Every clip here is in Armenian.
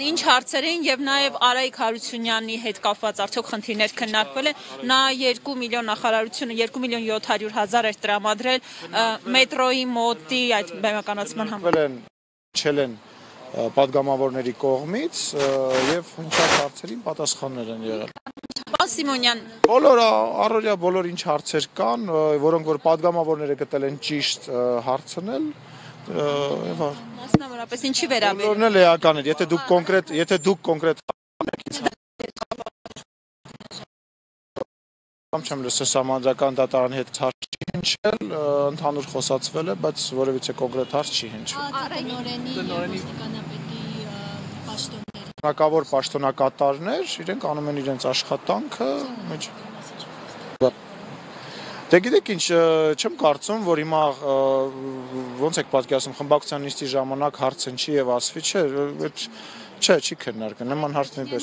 ինչ հարցերին եւ նաեւ Արայիկ Հարությունյանի հետ կապված արդյոք խնդիրներ քննարկվել է, նա 2 միլիոն նախարարությունը 2 միլիոն 700,000 էր տրամադրել մետրոյի մոտի այդ բեմականացման համար։ Չելեն պատգամավորների կողմից եւ հնչած հարցերին պատասխաններ են եղել։ Պարոն Սիմոնյան, առօրյա բոլոր ինչ հարցեր կան, որոնք որ պատգամավորները գտել են ճիշտ հարցնել, մասնավորապես ինչի վերաբերում։ Բոլորն էլ էական էր, եթե դուք կոնկրետ չեմ լսել համանդրական դատարանի հետ հարց չի հնչել, ընդհանուր խոսացվել է, բայց որևիցե կոնկրետ հարց չի հնչել։ Հնակավոր պաշտոնակատարներ, իրենք անում են իրենց աշխատանքը, Դե գիտեք ինչ, չեմ կարծում, որ հիմա ոնց եք պատկերացնում խմբակցության նիստի ժամանակ հարց հնչի եւ ասվի, չէ, չի քննարկել, նման հարց նույնպես։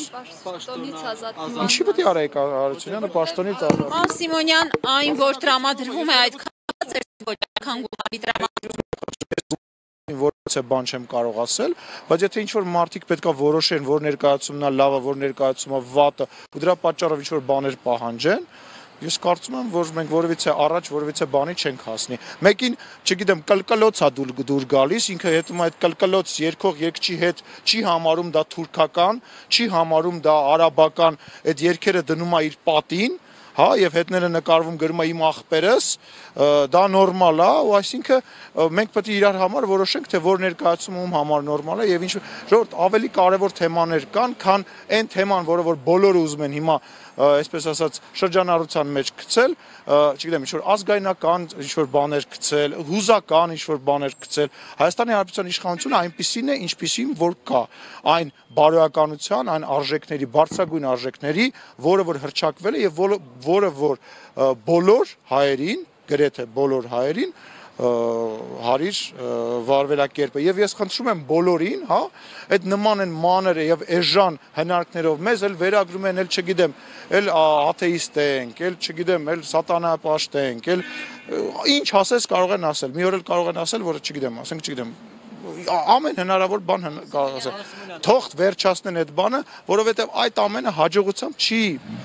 Ինչի պետք է Արայիկ Հարությունյանը պաշտոնից ազատ։ Պարոն Սիմոնյան, այն որ տրամադրվում է այդքան ոչ այդքան գումարի տրամադրում Որևէ բան չեմ կարող ասել, բայց եթե ինչ-որ մարդիկ պետքա որոշեն, որ ներկայացումն է լավը, որ ներկայացումը վատը, ու դրա պատճառով ինչ-որ բաներ պահանջեն, Ես կարծում եմ, որ մենք որևիցե առաջ որևիցե բանի չենք հասնի։ Մեկին, չգիտեմ, կլկլոցա դուր գալիս, ինքը հետում այդ կլկլոց երգող երգչի հետ չի համարում դա թուրքական, չի համարում դա արաբական, այդ երգերը դնում է իր պատին, հա, եւ հետները նկարվում գրում է իմ աղբերս, դա նորմալ է, ու այսինքն մենք պետք է իրար համար որոշենք, թե որ ներկայացումը ում համար նորմալ է եւ ինչ ժողովուրդ ավելի կարեւոր թեմաներ կան, քան այն թեման, որը որ բոլորը ուզում են հիմա այսպես ասած շրջանառության մեջ գցել, չգիտեմ, ինչ-որ ազգայնական ինչ-որ բաներ գցել, հուզական ինչ-որ բաներ գցել, Հայաստանի Հանրապետության իշխանությունը այնպիսին է, ինչպիսին որ կա, այն բարոյականության, այն արժեքների, բարձրագույն արժեքների, որը որ հռչակվել է եւ որը որ բոլոր հայերին, գրեթե բոլոր հայերին հարիր վարվելակերպը եւ ես խնդրում եմ բոլորին, հա, այդ նման են մանր եւ էժան հնարքներով մեզ էլ վերագրում են, էլ չգիտեմ, էլ աթեիստ ենք, էլ չգիտեմ, էլ սատանապաշտ ենք, էլ ինչ ասես կարող են ասել, մի օր էլ կարող են ասել, որը չգիտեմ, ասենք, չգիտեմ, ամեն հնարավոր բան կարող ասել։ Թող վերջացնեն այդ բանը, որովհետեւ այդ ամենը հաջողությամբ չի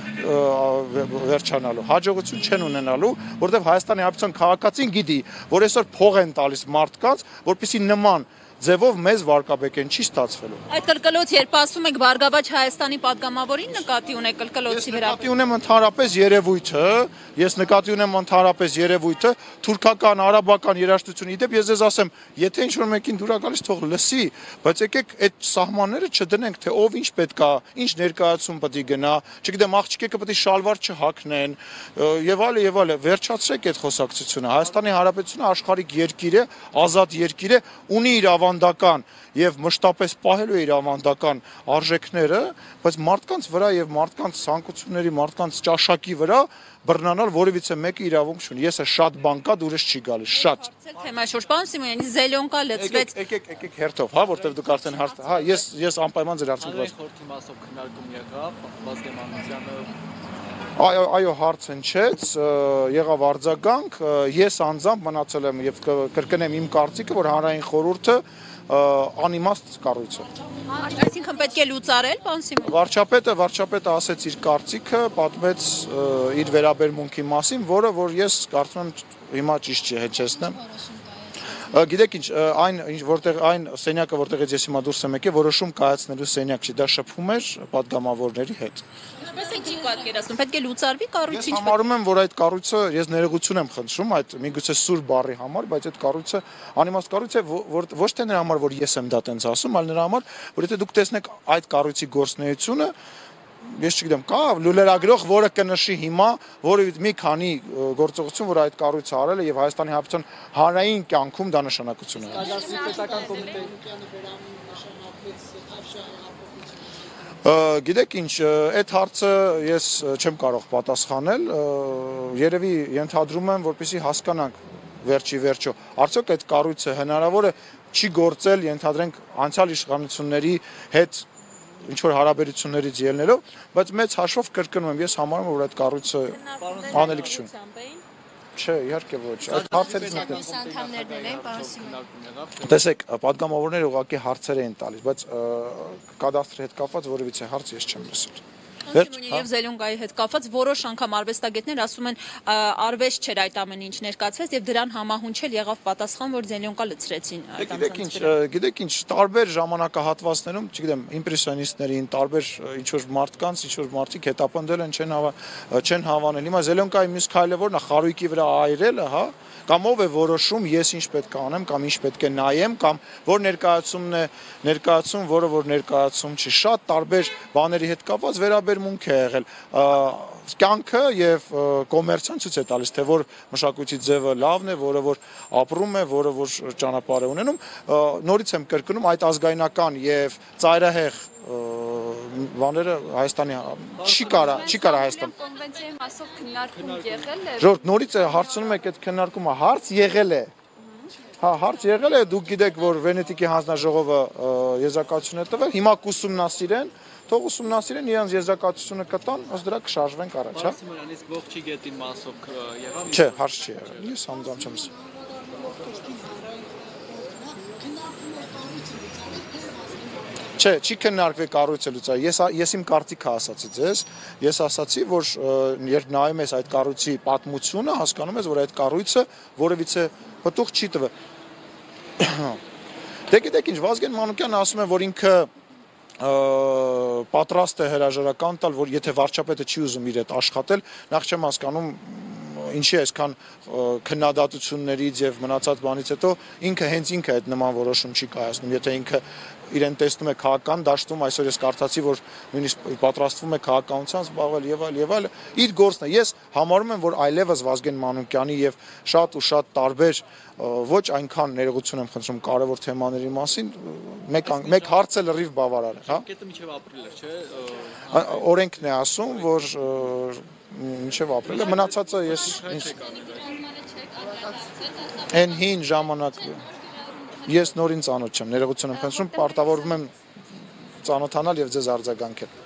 վերջանալու, հաջողություն չեն ունենալու, որովհետեւ Հայաստանի Հանրապետության քաղաքացին գիտի, որ այսօր փող են տալիս մարդկանց, որպեսզի նման ձևով մեզ վարկաբեկեն, չի ստացվելու։ Այդ կլկլոց երբ ասում եք Բարգավաճ Հայաստանի падգամավորին նկատի ունեք կլկլոցի վրա։ Նկատի ունեմ ընդհանրապես երևույթը, ես նկատի ունեմ ընդհանրապես երևույթը, թուրքական, արաբական երաժշտություն, իդեպ ես ձեզ ասեմ, եթե ինչ-որ մեկին դուր է գալիս, թող լսի, բայց եկեք այդ սահմանները չդնենք, թե ով ինչ պետք է, ինչ ներկայացում պետք է գնա, չգիտեմ, աղջիկը պետք է շալվար չհագնեն, եւ այլն, վերջացրեք այդ խոսակցությունը։ Հայաստանի Հանրապետությունը աշխարհիկ երկիր է, ազատ երկիր է, ունի իր ավանդական եւ մշտապես պահելու իր ավանդական արժեքները, բայց մարդկանց վրա եւ մարդկանց ցանկությունների, մարդկանց ճաշակի վրա բռնանալ որևիցե մեկը իրավունք չունի։ Եսը շատ բան կա, դուրս չի գալիս, շատ։ Թեմա շուրջ, պարոն Սիմոնյան, Զելյոնկա լծվեց։ Եկեք հերթով, հա, որտեվ դուք արդեն հարց, հա, ես անպայման ձեր արդյունքը։ Խորհրդի մասով քննարկում եղավ Վազգեմանյանը Այո, հարց հնչեց, եղավ արձագանք, ես անձամբ մնացել եմ եւ կրկնեմ իմ կարծիքը, որ հանրային խորհուրդը անիմաստ կառույց է։ Այսինքն պետք է լուծարել, պարոն Սիմոնյան։ Վարչապետը ասեց իր կարծիքը, պատմեց իր վերաբերմունքի մասին, որը որ ես կարծում եմ հիմա ճիշտ չի հեչեցնեմ։ Գիտեք ինչ, այն սենյակը, որտեղից ես հիմա դուրս եմ եկել, որոշում կայացնելու սենյակ չի, դա շփում էր падգամավորների հետ։ Ինչպես եք պատկերացնում, պետք է լուծարվի կառույցը։ Ես համարում եմ, որ այդ կառույցը, ես ներողություն եմ խնդրում այդ միգուցե սուր բառի համար, բայց այդ կառույցը անիմաստ կառույց է, ոչ թե նրա համար, որ ես եմ դա տենց ասում, այլ նրա համար, որ եթե դուք տեսնեք այդ կառույցի գործունեությունը, ես չգիտեմ, կա լրագրող, որը կնշի հիմա, որը մի քանի գործողություն, որ այդ կառույցը արել է եւ Հայաստանի Հանրապետության հանրային կյանքում դա նշանակություն ունի։ Գիտեք ինչ, այդ հարցը ես չեմ կարող պատասխանել, երևի ենթադրում եմ, որպեսզի հասկանանք վերջի վերջո, արդյոք այդ կառույցը հնարավոր է չի գործել, ենթադրենք անցյալ իշխանությունների հետ ինչ-որ հարաբերություններից ելնելով, բայց մեծ հաշվով կրկնում եմ, ես համարում եմ, որ այդ կառույցը անելիք չունի։ Չէ, իհարկե ոչ։ Այդ հարցերից մեկն է։ Անդամներն են, պարոն Սիմոն։ Տեսեք, պատգամավորները ուղղակի հարցեր են տալիս, բայց կադաստրի հետ կապված որևիցե հարց ես չեմ լսել։ Եւ Զելյունկայի հետ կապված որոշ անգամ արվեստագետներ ասում են արվեստ չէր այդ ամեն ինչ ներկայացվեց եւ դրան համահունչել եղավ պատասխան, որ Զելյունկա լցրեցին այդ ամսից։ Գիտեք ինչ, տարբեր ժամանակահատվածներում, չգիտեմ, իմպրեսիոնիստներին, տարբեր ինչ որ մարդկանց, ինչ որ մարդիկ հետապնդել են, չեն հավանել։ Հիմա Զելյունկայի մյուս քայլը որն է, խարույկի վրա այրելը, հա, կամ ով է որոշում ես ինչ պետք է անեմ, կամ ինչ պետք է նայեմ, կամ որ ներկայացումն է ներկայացում, որը որ ներկայացում չի, շատ տարբեր բաների հետ կապված վերաբերմունք է եղել։ Կյանքը եւ կոմերցիան ցույց է տալիս, թե որ մշակույթի ձևը լավն է, որը որ ապրում է, որը որ ճանապարհ է ունենում, նորից եմ կրկնում, այդ ազգայնական եւ ծայրահեղ բաները Հայաստանի չի կարա Հայաստան։ Կոնվենցիայի մասով քննարկում եղել է։ Ժորդ նորից է հարցնում եք այդ քննարկումը հարց եղել է։ Հա, հարց եղել է, դուք գիտեք, որ Վենետիկի հանձնաժողովը եզրակացություն է տվել, հիմա կուսումնասիրեն, թող ուսումնասիրեն, իրենց եզրակացությունը կտան, ըստ դրա կշարժվենք առաջ, հա։ Սիմոնյան, իսկ ողջի գետի մասով եղավ։ Չէ, հարց չի եղել։ Ես համոզում չեմ։ Չէ, չի քննարկվել կառույցելուց, ես իմ կարծիքը ասացի ձեզ, ես ասացի, որ երբ նայում ես այդ կառույցի պատմությունը, հասկանում ես, որ այդ կառույցը որևիցե պտուղ չի տվել։ Դե գիտեք ինչ, Վազգեն Մանուկյանը ասում է, որ ինքը պատրաստ է հրաժարական տալ, որ եթե վարչապետը չի ուզում իր հետ աշխատել, նախ չեմ հասկանում ինչի այսքան քննադատություններից եւ մնացած բանից հետո ինքը հենց ինքը այդ նման որոշում չի կայացնում, եթե ինքը իրեն տեսնում է քաղաքական դաշտում, այսօր ես կարծացի, որ նույնիսկ պատրաստվում է քաղաքականությամբ զբաղվել եւ այլ, իր գործն է։ Ես համարում եմ, որ այլևս Վազգեն Մանուկյանի եւ շատ ու շատ տարբեր ոչ այնքան ներողություն եմ խնդրում կարևոր թեմաների մասին, մեկ հարց է լրիվ բավարար է, հա։ Կետը միջև ապրիլ էր, չէ։ Օրենքն է ասում, որ միջև ապրիլը մնացածը ես այն հին ժամանակ ես նորին ծանոթ չեմ, ներողություն եմ խնդրում, պարտավորվում եմ ծանոթանալ եւ ձեզ արձագանքել։